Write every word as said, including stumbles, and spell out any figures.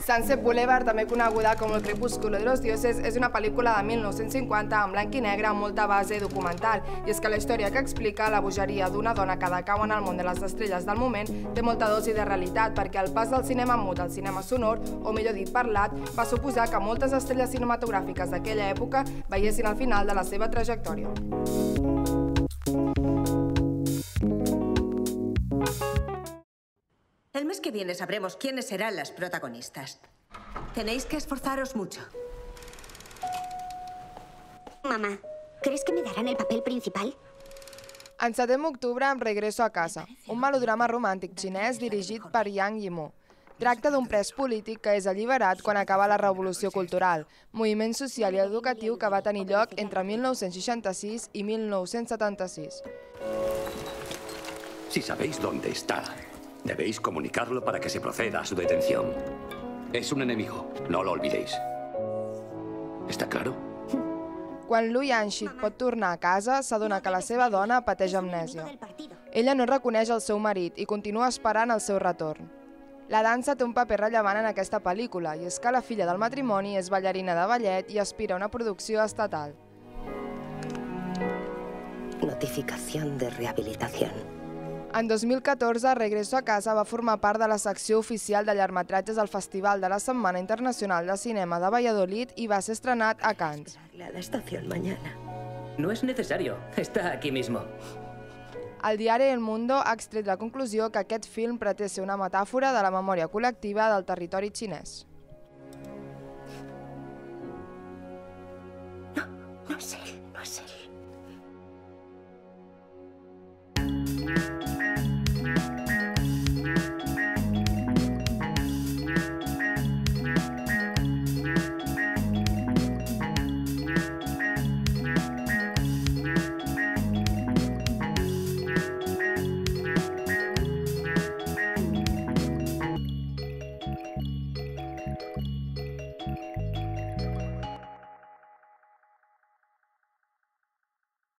Sunset Boulevard, també coneguda com El crepúsculo de los dioses, és una pel·lícula de mil nou-cents cinquanta en blanc i negre amb molta base documental. I és que la història que explica la bogeria d'una dona que decau en el món de les estrelles del moment té molta dosi de realitat, perquè el pas del cinema mut al cinema sonor, o millor dit parlat, va suposar que moltes estrelles cinematogràfiques d'aquella època veiessin el final de la seva trajectòria. El mes que viene sabremos quiénes serán las protagonistas. Tenéis que esforzaros mucho. Mamá, ¿crees que me darán el papel principal? Encetem octubre amb Regreso a casa, un melodrama romàntic xinès dirigit per Yang Yimou. Tracta d'un pres polític que és alliberat quan acaba la Revolució Cultural, moviment social i educatiu que va tenir lloc entre mil nou-cents seixanta-sis i mil nou-cents setanta-sis. Si sabéis dónde está, debéis comunicarlo para que se proceda a su detención. Es un enemigo, no lo olvidéis. ¿Está claro? Quan Lu Yanxi pot tornar a casa, s'adona que la seva dona pateix amnèsia. Ella no reconeix el seu marit i continua esperant el seu retorn. La dansa té un paper rellevant en aquesta pel·lícula, i és que la filla del matrimoni és ballarina de ballet i aspira a una producció estatal. Notificación de rehabilitación. En dos mil catorze, Regreso a casa va formar part de la secció oficial de llargmetratges al Festival de la Setmana Internacional de Cinema de Valladolid i va ser estrenat a Cannes. A la estación mañana. No es necesario, está aquí mismo. El diari El Mundo ha extret la conclusió que aquest film pretén ser una metàfora de la memòria col·lectiva del territori xinès. No, no es él, no es él.